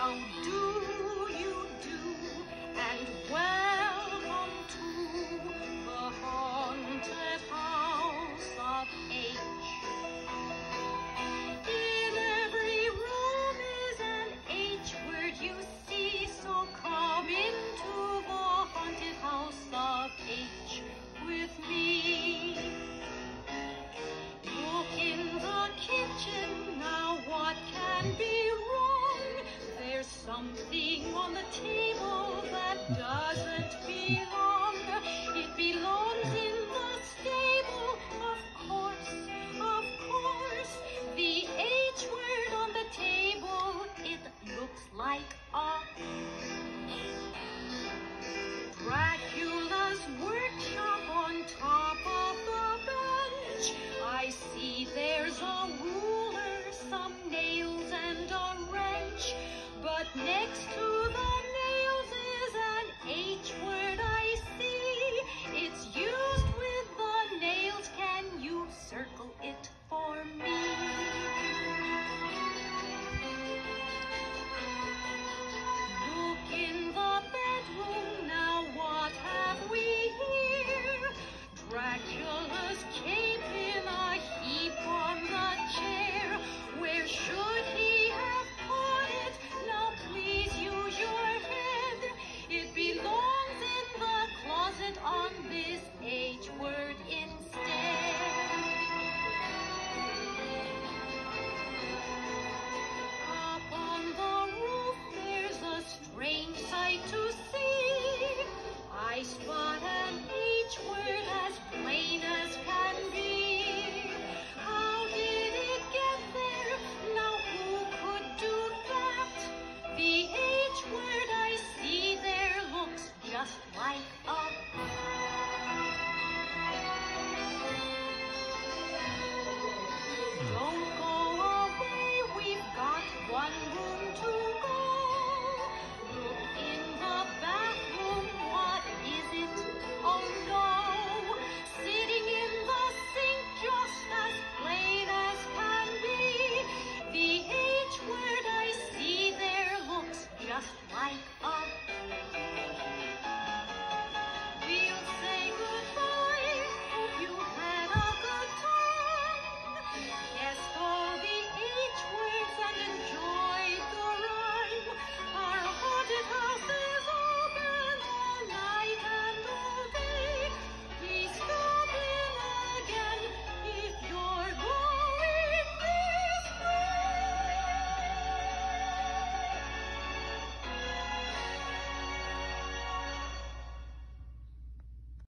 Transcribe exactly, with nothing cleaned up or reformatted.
How do you do? And welcome to the haunted house of H. In every room is an H word you see, so come into the haunted house of H with me. Look in the kitchen, now what can be wrong? There's something on the table that doesn't belong. It belongs in the stable, of course, of course. The H word on the table, it looks like a Dracula's workshop on top of the bench. I see there's a ruler, some nails and a wrench, but next to